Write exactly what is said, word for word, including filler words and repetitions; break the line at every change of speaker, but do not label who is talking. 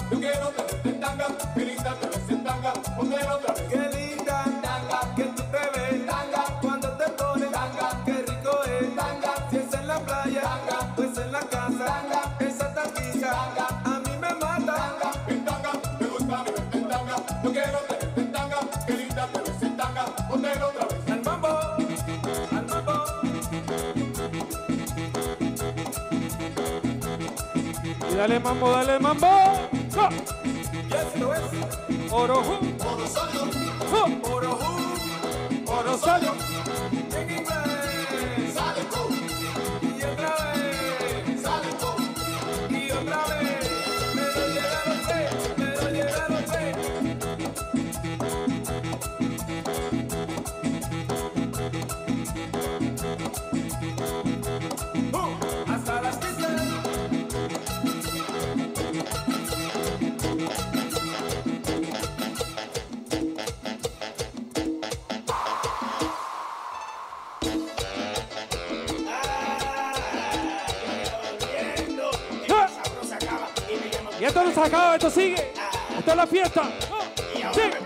yo quiero tenerte en tanga, qué linda te ves en tanga, póntelo otra vez.
Qué linda tanga, que tú te ves
Tanga,
cuando te pones
tanga,
qué rico es
tanga,
si es en la playa,
tanga,
pues en la casa,
tanga,
esa tanguita
tanga,
a mí me mata.
tanga, en tanga, me gusta mi verte en tanga, yo quiero tenerte en tanga, qué linda te ves en tanga, póntelo otra vez.
Al mambo, al mambo.
Y dale mambo, dale mambo. ¡Ja!
Yes, lo es.
Orojú,
Oro solo,
¡ja!
Orojú,
Oro solo.
en inglés.
sale tú,
Y otra vez,
sale tú,
y otra vez. Me lo llegaron tres, me lo llegaron tres. Uh, hasta las quince.
¡Ja! Y esto no se acaba, esto sigue. Esto es la fiesta. ¡Ja! Sí.